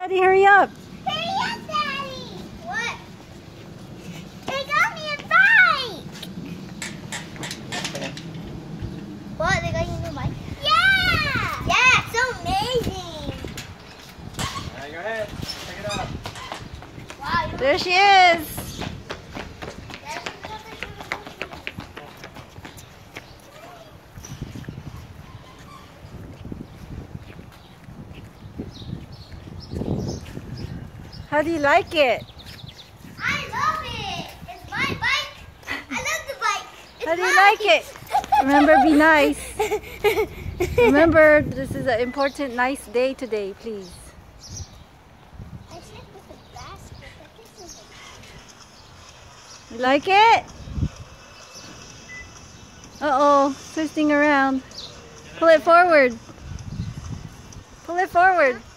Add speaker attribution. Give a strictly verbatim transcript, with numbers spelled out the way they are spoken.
Speaker 1: Daddy, hurry up.
Speaker 2: Hurry up, Daddy. What? They got me a bike. What? They got you a new bike? Yeah. Yeah, it's so amazing.
Speaker 3: Alright, go ahead. Pick it up.
Speaker 2: Wow.
Speaker 1: There she is. How do you like it?
Speaker 2: I love it. It's my bike. I love the bike. It's
Speaker 1: How do you
Speaker 2: my
Speaker 1: like it? Remember, be nice. Remember, this is an important, nice day today, please.
Speaker 2: I said with the basket, but this is
Speaker 1: You like it? Uh-oh, twisting around. Pull it forward. Pull it forward.